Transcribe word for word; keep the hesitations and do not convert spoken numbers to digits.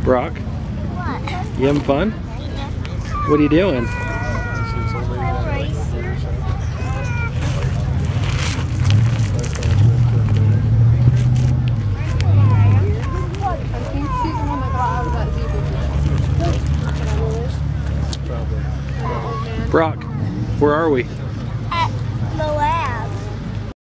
Brock, What? you having fun? What are you doing? Brock, where are we?